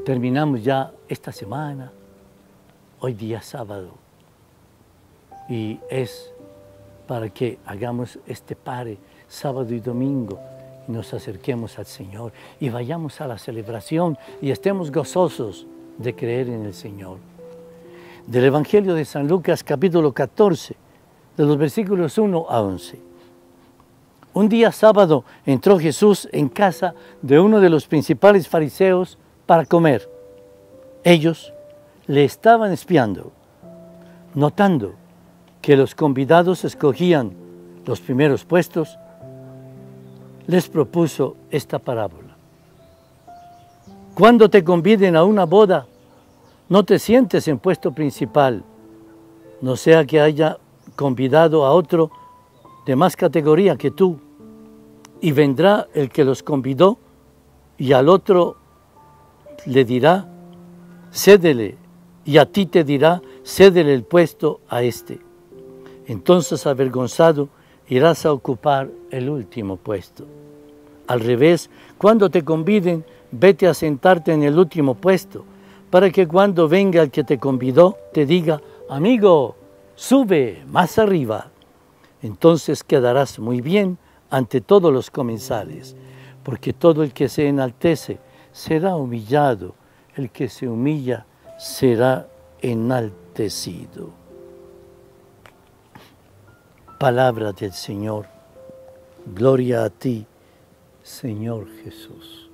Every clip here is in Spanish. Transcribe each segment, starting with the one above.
Terminamos ya esta semana, hoy día sábado, y es para que hagamos este pare sábado y domingo y nos acerquemos al Señor y vayamos a la celebración y estemos gozosos de creer en el Señor. Del Evangelio de San Lucas, capítulo 14, de los versículos 1 a 11. Un día sábado entró Jesús en casa de uno de los principales fariseos para comer. Ellos le estaban espiando, notando que los convidados escogían los primeros puestos, les propuso esta parábola. Cuando te conviden a una boda, no te sientes en puesto principal, no sea que haya convidado a otro de más categoría que tú, y vendrá el que los convidó y al otro le dirá, cédele, y a ti te dirá, cédele el puesto a este. Entonces, avergonzado, irás a ocupar el último puesto. Al revés, cuando te conviden, vete a sentarte en el último puesto, para que cuando venga el que te convidó, te diga, amigo, sube más arriba. Entonces quedarás muy bien ante todos los comensales, porque todo el que se enaltece será humillado, el que se humilla será enaltecido. Palabra del Señor. Gloria a ti, Señor Jesús.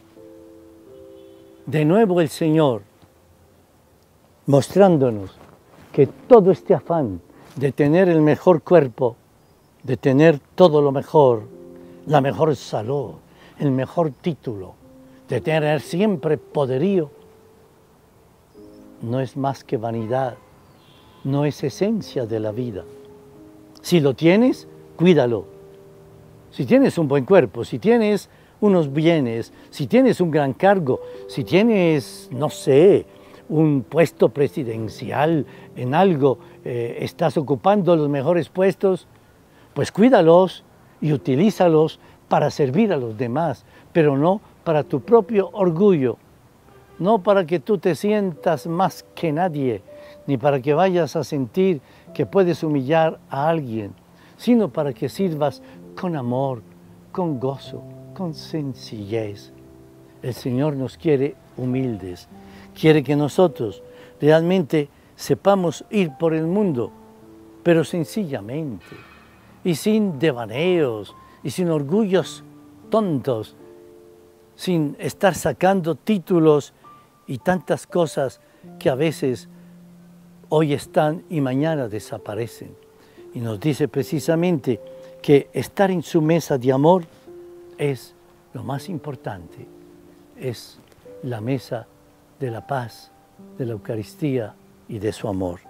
De nuevo el Señor mostrándonos que todo este afán de tener el mejor cuerpo, de tener todo lo mejor, la mejor salud, el mejor título, de tener siempre poderío, no es más que vanidad, no es esencia de la vida. Si lo tienes, cuídalo. Si tienes un buen cuerpo, si tienes unos bienes, si tienes un gran cargo, si tienes, no sé, un puesto presidencial en algo, estás ocupando los mejores puestos, pues cuídalos y utilízalos para servir a los demás, pero no para tu propio orgullo, no para que tú te sientas más que nadie, ni para que vayas a sentir que puedes humillar a alguien, sino para que sirvas con amor, con gozo, con sencillez. El Señor nos quiere humildes, quiere que nosotros realmente sepamos ir por el mundo, pero sencillamente, y sin devaneos, y sin orgullos tontos, sin estar sacando títulos y tantas cosas que a veces hoy están y mañana desaparecen. Y nos dice precisamente que estar en su mesa de amor es lo más importante, es la mesa de la paz, de la Eucaristía y de su amor.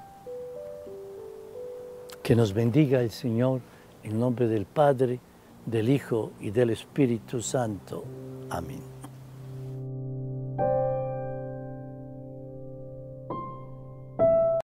Que nos bendiga el Señor en nombre del Padre, del Hijo y del Espíritu Santo. Amén.